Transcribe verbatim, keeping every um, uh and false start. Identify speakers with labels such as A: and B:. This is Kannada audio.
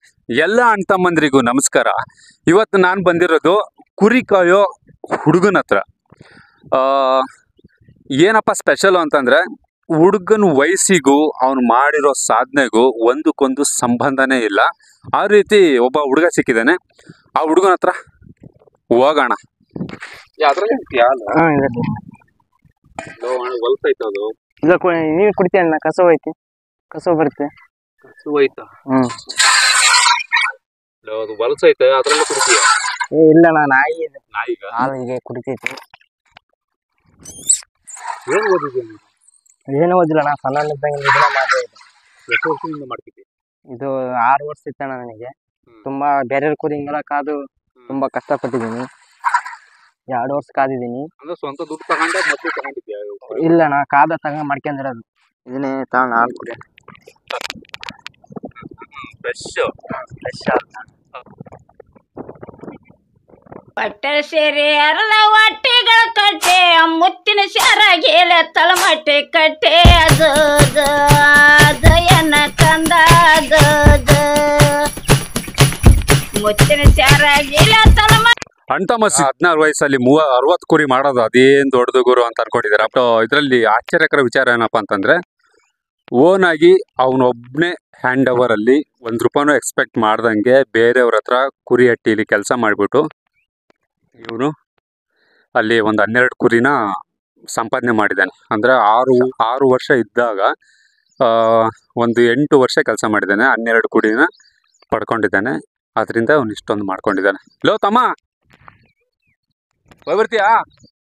A: ಎಲ್ಲ ಅಣ್ಣ ತಮ್ಮಂದ್ರಿಗೂ ನಮಸ್ಕಾರ. ಇವತ್ತು ನಾನು ಬಂದಿರೋದು ಕುರಿ ಕಾಯೋ ಹುಡುಗನ ಹತ್ರ. ಏನಪ್ಪ ಸ್ಪೆಷಲು ಅಂತಂದರೆ, ಹುಡುಗನ ವಯಸ್ಸಿಗೂ ಅವನು ಮಾಡಿರೋ ಸಾಧನೆಗೂ ಒಂದಕ್ಕೊಂದು ಸಂಬಂಧನೇ ಇಲ್ಲ. ಆ ರೀತಿ ಒಬ್ಬ ಹುಡುಗ ಸಿಕ್ಕಿದ್ದಾನೆ. ಆ ಹುಡುಗನ ಹತ್ರ ಹೋಗೋಣ. ಹೊಲ್ಸೈತದು
B: ಇಲ್ಲ, ನೀನು ಕುಡಿತೀಯಣ್ಣ. ಕಸು ಐತಿ, ಕಸು ಬರುತ್ತೆ.
A: ಕಸು ಐತಾ?
B: ಹ್ಮ್,
A: ಅದು ಹೊಲ್ಸೈತೆ, ಅದ್ರಲ್ಲೇ ಕುಡಿತೀಯ?
B: ಏ ಇಲ್ಲಣ್ಣ, ನಾಯಿ ಇದೆ.
A: ನಾಯಿಗ
B: ಹಾಲಿಗೆ ಕುಡಿತೈತಿ.
A: ಏನು ಓದಿದ್ದೀನಿ?
B: ಏನು ಓದಿಲ್ಲಣ್ಣ, ಸಣ್ಣ ಇದನ್ನ ಮಾಡಿದೆ.
A: ಎಷ್ಟು ವರ್ಷದಿಂದ ಮಾಡ್ತಿದ್ದೆ?
B: ಇದು ಆರು ವರ್ಷ ಇತ್ತಣ್ಣ ನನಗೆ. ತುಂಬಾ ಬೇರೆ ಕುರಿ ಹಿಂಗೆಲ್ಲ ಕಾದು ತುಂಬಾ ಕಷ್ಟಪಟ್ಟಿದ್ದೀನಿ. ಎರಡು ವರ್ಷ ಕಾದಿದ್ದೀನಿ.
A: ಅಂದ್ರೆ ಸ್ವಂತ ದುಡ್ಡು ತಗೊಂಡ ಮತ್ತೆ ತಗೊಂಡಿದ್ಯಾ?
B: ಇಲ್ಲಣ್ಣ, ಕಾದ ತಗೊಂಡ್ ಮಾಡ್ಕೊಂಡಿರೋದು. ಇದನ್ನೇ ತಗೊಂಡು ಹಾಲು ಕುಡಿ.
A: ಫ್ರೆಶ್
B: ಫ್ರೆಶ್
C: ಪಟ್ಟೆ ಸೇರಿ ಅರಳ ಒಟ್ಟಿಗಳ ಕಟ್ಟೆ, ಮುತ್ತಿನ ಶಾರ ಗೇಲ ತಳಮಟ್ಟೆ ಕಟ್ಟೆ. ಅದು ದಯನ ಕಂದ ಮುತ್ತಿನ ಶಾರ ಗೇಲ ತಳಮ
A: ಅಣ್ತಮಸ್ ಹದಿನಾರು ವಯಸ್ಸಲ್ಲಿ ಮೂವ ಅರವತ್ತು ಕುರಿ ಮಾಡೋದು ಅದೇನ್ ದೊಡ್ಡದು ಗುರು ಅಂತ ಅನ್ಕೊಂಡಿದ್ದಾರೆ. ಬಟ್ ಇದರಲ್ಲಿ ಆಶ್ಚರ್ಯಕರ ವಿಚಾರ ಏನಪ್ಪಾ ಅಂತಂದ್ರೆ, ಓನ್ ಆಗಿ ಅವನೊಬ್ಬನೇ ಹ್ಯಾಂಡ್ ಓವರ್ ಅಲ್ಲಿ ಒಂದ್ ರೂಪಾಯಿನೂ ಎಕ್ಸ್ಪೆಕ್ಟ್ ಮಾಡ್ದಂಗೆ ಬೇರೆಯವ್ರ ಹತ್ರ ಕುರಿ ಹಟ್ಟಿಲಿ ಕೆಲಸ ಮಾಡಿಬಿಟ್ಟು ಇವನು ಅಲ್ಲಿ ಒಂದು ಹನ್ನೆರಡು ಕುರಿನ ಸಂಪಾದನೆ ಮಾಡಿದ್ದಾನೆ. ಅಂದ್ರೆ ಆರು ಆರು ವರ್ಷ ಇದ್ದಾಗ ಒಂದು ಎಂಟು ವರ್ಷ ಕೆಲಸ ಮಾಡಿದ್ದಾನೆ, ಹನ್ನೆರಡು ಕುರಿನ ಪಡ್ಕೊಂಡಿದ್ದಾನೆ. ಅದರಿಂದ ಅವನು ಇಷ್ಟೊಂದು ಮಾಡ್ಕೊಂಡಿದ್ದಾನೆ. ಲೋ ತಮ್ಮ, ಬರ್ತೀಯಾ?